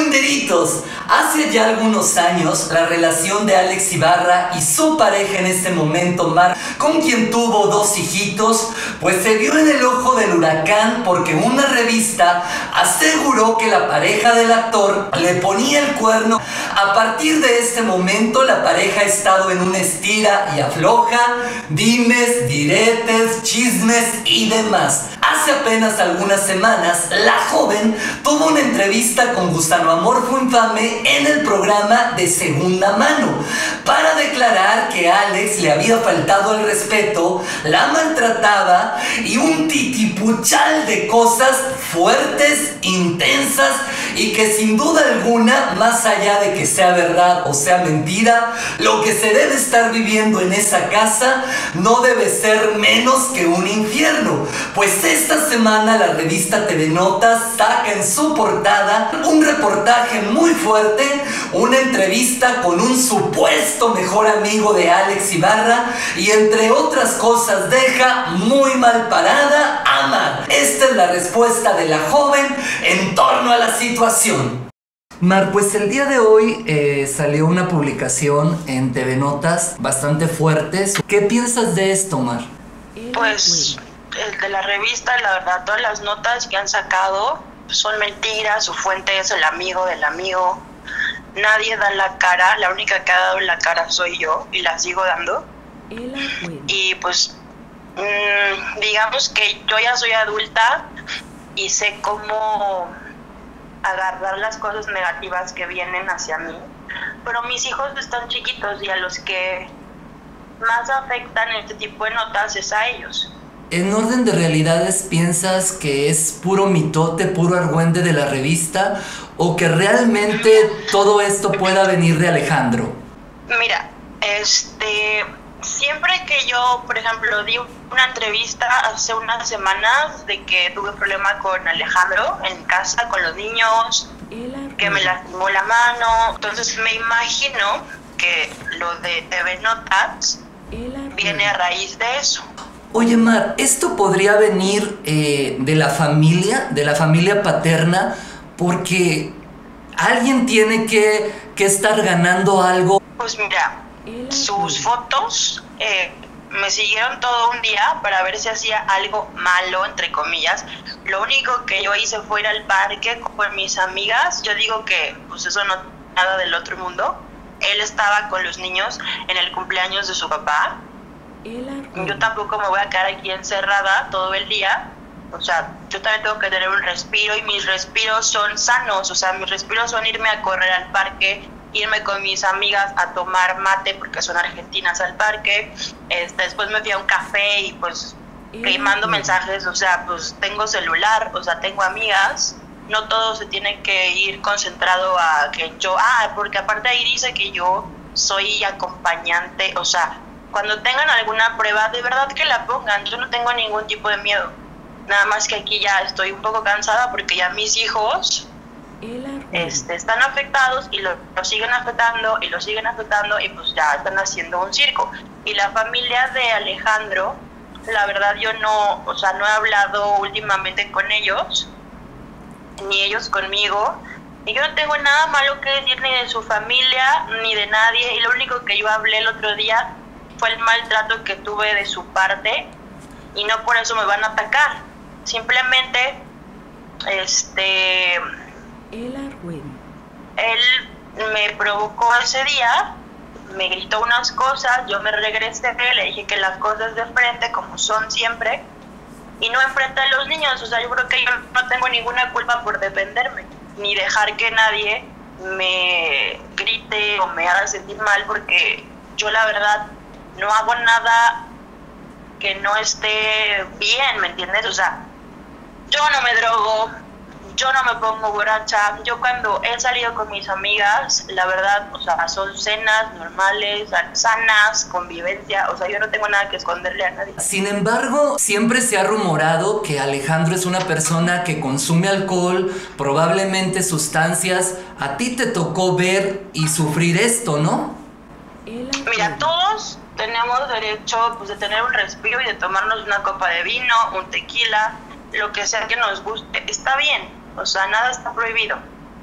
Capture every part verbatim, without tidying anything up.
Argüenderitos, hace ya algunos años la relación de Alex Ibarra y su pareja en este momento, Mar, con quien tuvo dos hijitos, pues se vio en el ojo del huracán porque una revista aseguró que la pareja del actor le ponía el cuerno. A partir de este momento la pareja ha estado en una estira y afloja, dimes, diretes, chismes y demás. Hace apenas algunas semanas, la joven tuvo una entrevista con Gusano Amorfo Infame en el programa De Segunda Mano para declarar que Alex le había faltado el respeto, la maltrataba y un titipuchal de cosas fuertes, intensas y que sin duda alguna, más allá de que sea verdad o sea mentira, lo que se debe estar viviendo en esa casa no debe ser menos que un infierno. Pues esta semana la revista T V Notas saca en su portada un reportaje muy fuerte, una entrevista con un supuesto mejor amigo de Alex Ibarra y entre otras cosas deja muy mal parada a Mar. Esta es la respuesta de la joven en torno a la situación. Mar, pues el día de hoy eh, salió una publicación en T V Notas bastante fuerte. ¿Qué piensas de esto, Mar? Pues el de la revista, la verdad, todas las notas que han sacado son mentiras, su fuente es el amigo del amigo, nadie da la cara, la única que ha dado la cara soy yo y la sigo dando. Y pues mmm, digamos que yo ya soy adulta y sé cómo agarrar las cosas negativas que vienen hacia mí, pero mis hijos están chiquitos y a los que más afectan este tipo de notas es a ellos. En orden de realidades, ¿piensas que es puro mitote, puro argüende de la revista o que realmente todo esto pueda venir de Alejandro? Mira, este, siempre que yo, por ejemplo, di una entrevista hace unas semanas de que tuve problema con Alejandro en casa, con los niños, que me lastimó la mano, entonces me imagino que lo de T V Notas viene a raíz de eso. Oye, Mar, ¿esto podría venir eh, de la familia, de la familia paterna? Porque alguien tiene que, que estar ganando algo. Pues mira, sus fotos eh, me siguieron todo un día para ver si hacía algo malo, entre comillas. Lo único que yo hice fue ir al parque con mis amigas. Yo digo que pues eso no es nada del otro mundo. Él estaba con los niños en el cumpleaños de su papá. Yo tampoco me voy a quedar aquí encerrada todo el día. O sea, yo también tengo que tener un respiro y mis respiros son sanos. O sea, mis respiros son irme a correr al parque, irme con mis amigas a tomar mate porque son argentinas al parque. Este, después me fui a un café y pues que mando mensajes. O sea, pues tengo celular, o sea, tengo amigas. No todo se tiene que ir concentrado a que yo... Ah, porque aparte ahí dice que yo soy acompañante, o sea... Cuando tengan alguna prueba, de verdad que la pongan. Yo no tengo ningún tipo de miedo. Nada más que aquí ya estoy un poco cansada porque ya mis hijos este, están afectados y lo, lo siguen afectando y lo siguen afectando y pues ya están haciendo un circo. Y la familia de Alejandro, la verdad yo no, o sea, no he hablado últimamente con ellos, ni ellos conmigo. Y yo no tengo nada malo que decir ni de su familia, ni de nadie. Y lo único que yo hablé el otro día fue el maltrato que tuve de su parte y no por eso me van a atacar. Simplemente, este, él me provocó ese día, me gritó unas cosas, yo me regresé, le dije que las cosas de frente como son siempre y no enfrente a los niños. O sea, yo creo que yo no tengo ninguna culpa por defenderme ni dejar que nadie me grite o me haga sentir mal porque yo la verdad no hago nada que no esté bien, ¿me entiendes? O sea, yo no me drogo, yo no me pongo borracha. Yo cuando he salido con mis amigas, la verdad, o sea, son cenas normales, sanas, convivencia. O sea, yo no tengo nada que esconderle a nadie. Sin embargo, siempre se ha rumorado que Alejandro es una persona que consume alcohol, probablemente sustancias. A ti te tocó ver y sufrir esto, ¿no? Mira, todos tenemos derecho pues, de tener un respiro y de tomarnos una copa de vino, un tequila, lo que sea que nos guste, está bien, o sea, nada está prohibido.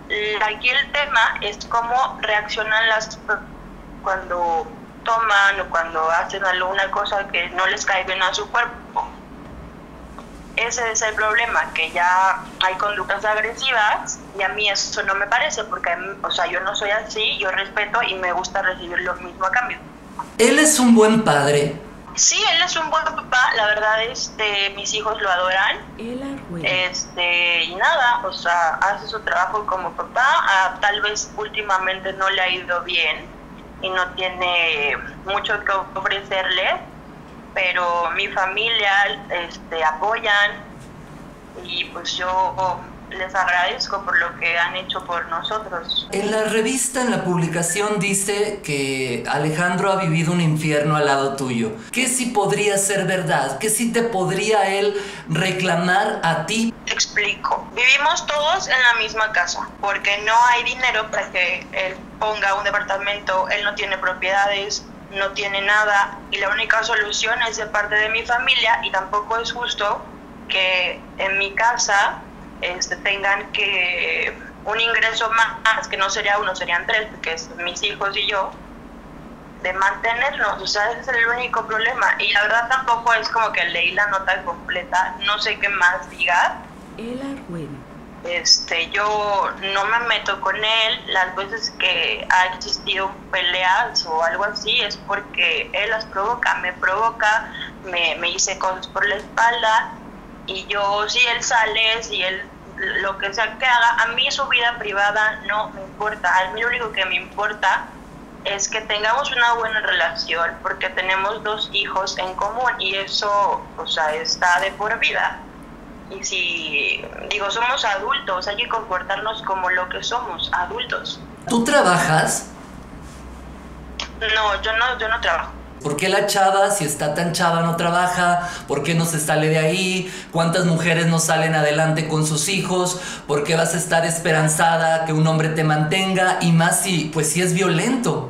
Aquí el tema es cómo reaccionan las personas cuando toman o cuando hacen alguna cosa que no les cae bien a su cuerpo. Ese es el problema, que ya hay conductas agresivas y a mí eso no me parece, porque, o sea, yo no soy así, yo respeto y me gusta recibir lo mismo a cambio. ¿Él es un buen padre? Sí, él es un buen papá, la verdad, este, mis hijos lo adoran. Este, y nada, o sea, hace su trabajo como papá, ah, tal vez últimamente no le ha ido bien y no tiene mucho que ofrecerle, pero mi familia este, apoyan y pues yo les agradezco por lo que han hecho por nosotros. En la revista, en la publicación, dice que Alejandro ha vivido un infierno al lado tuyo. ¿Qué sí podría ser verdad? ¿Qué sí te podría él reclamar a ti? Te explico. Vivimos todos en la misma casa porque no hay dinero para que él ponga un departamento, él no tiene propiedades, no tiene nada y la única solución es de parte de mi familia y tampoco es justo que en mi casa este, tengan que un ingreso más, que no sería uno, serían tres, porque es mis hijos y yo, de mantenernos, o sea, ese es el único problema. Y la verdad tampoco es como que leí la nota completa, no sé qué más diga. Este, yo no me meto con él, las veces que ha existido peleas o algo así es porque él las provoca, me provoca, me, me dice cosas por la espalda y yo, si él sale, si él lo que sea que haga, a mí su vida privada no me importa, a mí lo único que me importa es que tengamos una buena relación porque tenemos dos hijos en común y eso, o sea, está de por vida. Y si, digo, somos adultos, hay que comportarnos como lo que somos, adultos. ¿Tú trabajas? No, yo no, yo no trabajo. ¿Por qué la chava, si está tan chava, no trabaja? ¿Por qué no se sale de ahí? ¿Cuántas mujeres no salen adelante con sus hijos? ¿Por qué vas a estar esperanzada que un hombre te mantenga? Y más si, pues si es violento.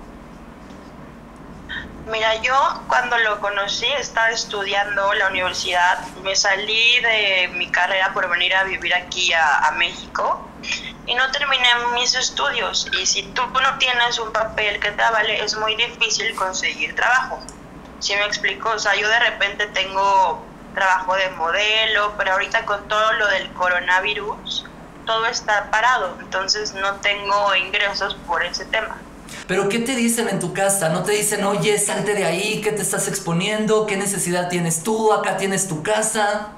Mira, yo cuando lo conocí estaba estudiando la universidad, me salí de mi carrera por venir a vivir aquí a, a México y no terminé mis estudios y si tú no tienes un papel que te avale es muy difícil conseguir trabajo. ¿Sí me explico? O sea, yo de repente tengo trabajo de modelo, pero ahorita con todo lo del coronavirus todo está parado, entonces no tengo ingresos por ese tema. ¿Pero qué te dicen en tu casa? ¿No te dicen, oye, salte de ahí, qué te estás exponiendo, qué necesidad tienes tú, acá tienes tu casa?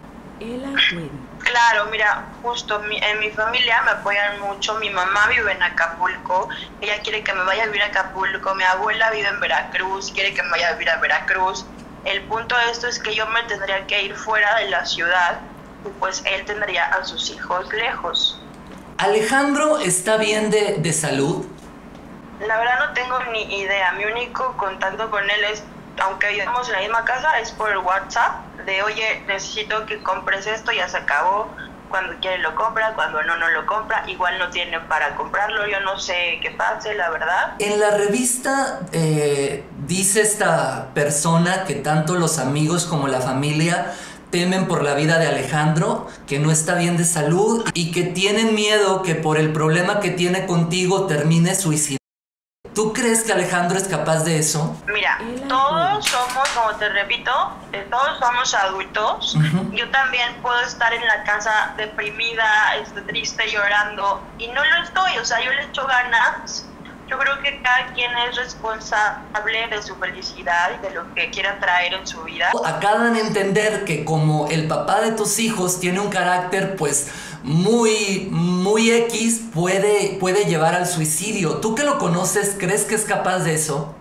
Claro, mira, justo mi, en mi familia me apoyan mucho, mi mamá vive en Acapulco, ella quiere que me vaya a vivir a Acapulco, mi abuela vive en Veracruz, quiere que me vaya a vivir a Veracruz. El punto de esto es que yo me tendría que ir fuera de la ciudad y pues él tendría a sus hijos lejos. ¿Alejandro está bien de, de salud? La verdad no tengo ni idea, mi único contacto con él es, aunque vivamos en la misma casa, es por WhatsApp, de oye, necesito que compres esto, ya se acabó, cuando quiere lo compra, cuando no, no lo compra, igual no tiene para comprarlo, yo no sé qué pase, la verdad. En la revista eh, dice esta persona que tanto los amigos como la familia temen por la vida de Alejandro, que no está bien de salud y que tienen miedo que por el problema que tiene contigo termine suicidando. ¿Tú crees que Alejandro es capaz de eso? Mira, todos somos, como te repito, eh, todos somos adultos. Uh-huh. Yo también puedo estar en la casa deprimida, este, triste, llorando, y no lo estoy, o sea, yo le echo ganas. Yo creo que cada quien es responsable de su felicidad y de lo que quiera traer en su vida. Acá dan a entender que como el papá de tus hijos tiene un carácter, pues, muy, muy X, puede, puede llevar al suicidio. ¿Tú que lo conoces, crees que es capaz de eso?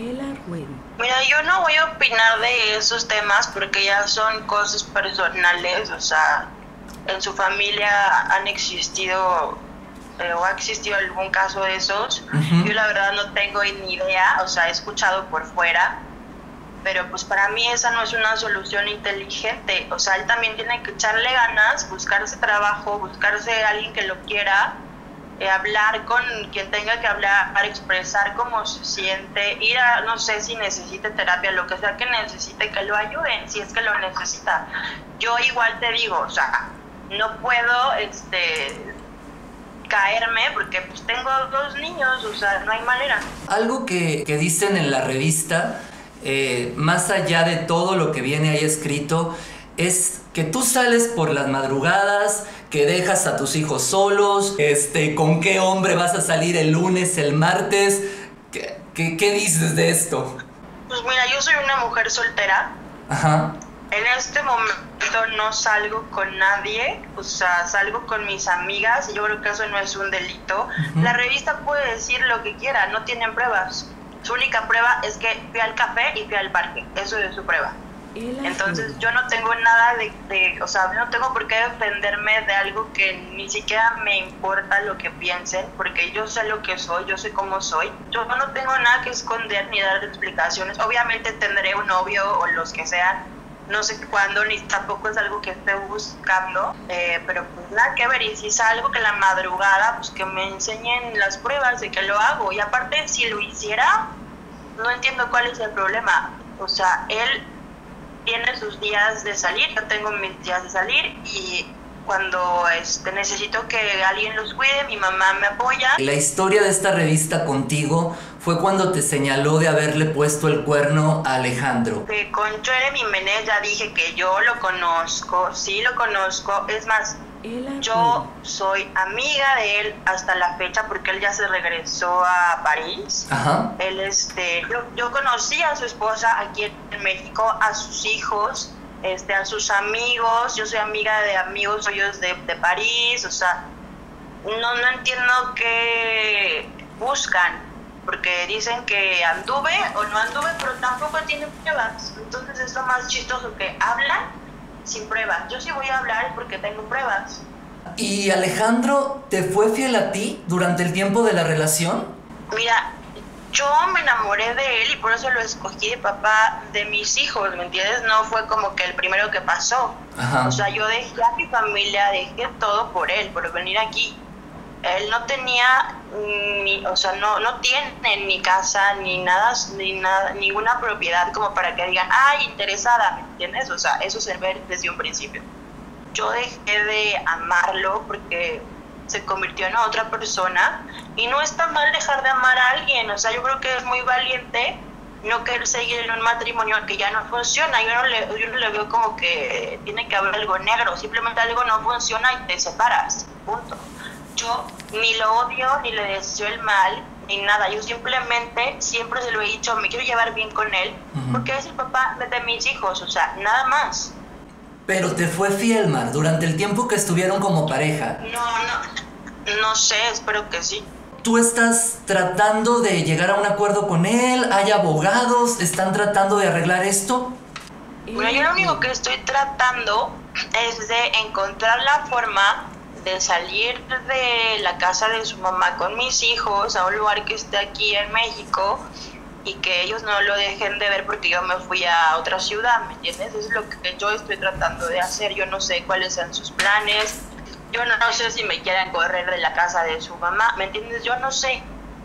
Mira, yo no voy a opinar de esos temas porque ya son cosas personales, o sea, en su familia han existido eh, o ha existido algún caso de esos. Uh-huh. Yo la verdad no tengo ni idea, o sea, he escuchado por fuera, pero pues para mí esa no es una solución inteligente. O sea, él también tiene que echarle ganas, buscarse trabajo, buscarse a alguien que lo quiera, eh, hablar con quien tenga que hablar, expresar cómo se siente, ir a, no sé si necesite terapia, lo que sea que necesite, que lo ayuden, si es que lo necesita. Yo igual te digo, o sea, no puedo este, caerme porque pues tengo dos niños, o sea, no hay manera. Algo que, que dicen en la revista, eh, más allá de todo lo que viene ahí escrito, es que tú sales por las madrugadas, que dejas a tus hijos solos, este, con qué hombre vas a salir el lunes, el martes. ¿Qué, qué, qué dices de esto? Pues mira, yo soy una mujer soltera. Ajá. En este momento no salgo con nadie, o sea, salgo con mis amigas y yo creo que eso no es un delito. Uh-huh. La revista puede decir lo que quiera, no tienen pruebas. Su única prueba es que fui al café y fui al parque, eso es su prueba. Entonces yo no tengo nada de, de, o sea, no tengo por qué defenderme de algo que ni siquiera me importa lo que piensen, porque yo sé lo que soy, yo sé cómo soy. Yo no tengo nada que esconder ni dar explicaciones. Obviamente tendré un novio o los que sean, no sé cuándo, ni tampoco es algo que esté buscando, eh, pero pues nada que ver. Y si es algo que la madrugada, pues que me enseñen las pruebas de que lo hago. Y aparte, si lo hiciera, no entiendo cuál es el problema. O sea, él tiene sus días de salir, yo tengo mis días de salir y cuando este, necesito que alguien los cuide, mi mamá me apoya. La historia de esta revista contigo fue cuando te señaló de haberle puesto el cuerno a Alejandro. Que con Jeremy Menez ya dije que yo lo conozco, sí lo conozco, es más, yo soy amiga de él hasta la fecha porque él ya se regresó a París. Ajá. Él, este, yo, yo conocí a su esposa aquí en México, a sus hijos, este, a sus amigos. Yo soy amiga de amigos suyos de, de París. O sea, no, no entiendo qué buscan, porque dicen que anduve o no anduve, pero tampoco tienen pruebas. Entonces es lo más chistoso, que hablan sin pruebas. Yo sí voy a hablar porque tengo pruebas. ¿Y Alejandro te fue fiel a ti durante el tiempo de la relación? Mira, yo me enamoré de él y por eso lo escogí de papá de mis hijos, ¿me entiendes? No fue como que el primero que pasó. Ajá. O sea, yo dejé a mi familia, dejé todo por él, por venir aquí. Él no tenía, ni, o sea, no, no tiene ni casa, ni nada, ni nada, ninguna propiedad como para que digan, ay, interesada, ¿me entiendes? O sea, eso se ve desde un principio. Yo dejé de amarlo porque se convirtió en otra persona y no está mal dejar de amar a alguien. O sea, yo creo que es muy valiente no querer seguir en un matrimonio que ya no funciona. Yo no le, yo no le veo como que tiene que haber algo negro, simplemente algo no funciona y te separas, punto. Yo ni lo odio, ni le deseo el mal, ni nada. Yo simplemente, siempre se lo he dicho, me quiero llevar bien con él, uh-huh. porque es el papá de mis hijos, o sea, nada más. Pero te fue fiel, Mar, durante el tiempo que estuvieron como pareja. No, no, no sé, espero que sí. ¿Tú estás tratando de llegar a un acuerdo con él? ¿Hay abogados? ¿Están tratando de arreglar esto? Bueno, yo lo único que estoy tratando es de encontrar la forma de salir de la casa de su mamá con mis hijos a un lugar que esté aquí en México y que ellos no lo dejen de ver porque yo me fui a otra ciudad, ¿me entiendes? Eso es lo que yo estoy tratando de hacer. Yo no sé cuáles sean sus planes, yo no, no sé si me quieren correr de la casa de su mamá, ¿me entiendes? Yo no sé.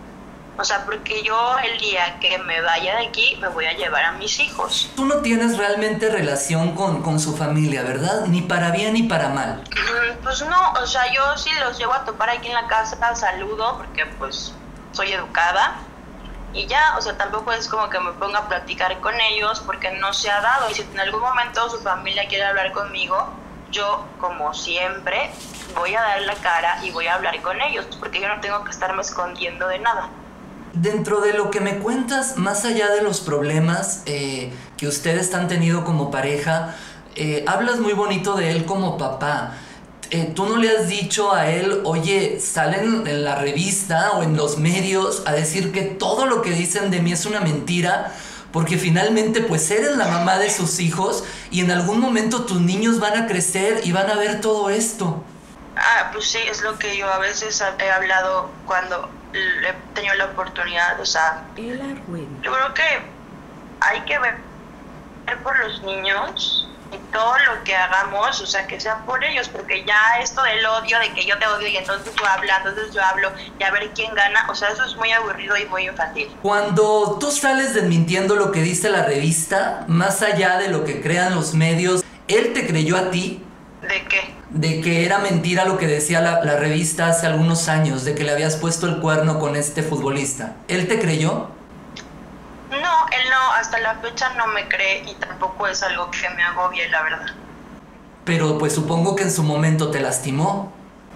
O sea, porque yo el día que me vaya de aquí me voy a llevar a mis hijos. Tú no tienes realmente relación con, con su familia, ¿verdad? Ni para bien ni para mal. Pues no, o sea, yo sí los llevo a topar aquí en la casa, saludo porque pues soy educada y ya, o sea, tampoco es como que me ponga a platicar con ellos porque no se ha dado. Y si en algún momento su familia quiere hablar conmigo, yo, como siempre, voy a dar la cara y voy a hablar con ellos porque yo no tengo que estarme escondiendo de nada. Dentro de lo que me cuentas, más allá de los problemas eh, que ustedes han tenido como pareja, eh, hablas muy bonito de él como papá. Eh, ¿Tú no le has dicho a él, oye, salen en la revista o en los medios a decir que todo lo que dicen de mí es una mentira? Porque finalmente pues eres la mamá de sus hijos y en algún momento tus niños van a crecer y van a ver todo esto. Ah, pues sí, es lo que yo a veces he hablado cuando he tenido la oportunidad, o sea, yo creo que hay que ver por los niños y todo lo que hagamos, o sea, que sea por ellos, porque ya esto del odio, de que yo te odio y entonces tú hablas, entonces yo hablo y a ver quién gana, o sea, eso es muy aburrido y muy infantil. Cuando tú sales desmintiendo lo que dice la revista, más allá de lo que crean los medios, ¿él te creyó a ti? ¿De qué? de que era mentira lo que decía la, la revista hace algunos años, de que le habías puesto el cuerno con este futbolista. ¿Él te creyó? No, él no, hasta la fecha no me cree y tampoco es algo que me agobie, la verdad. Pero pues supongo que en su momento te lastimó.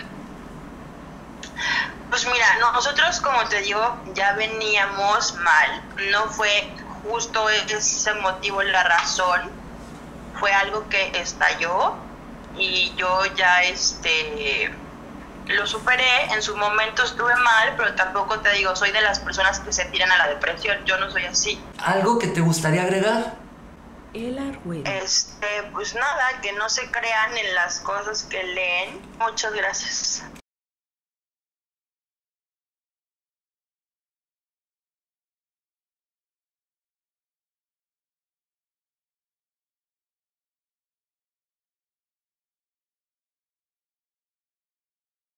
Pues mira, nosotros, como te digo, ya veníamos mal. No fue justo ese motivo la razón. Fue algo que estalló y yo ya este lo superé. En su momento estuve mal, pero tampoco te digo, soy de las personas que se tiran a la depresión. Yo no soy así. ¿Algo que te gustaría agregar? El Argüello. Este, pues nada, que no se crean en las cosas que leen. Muchas gracias.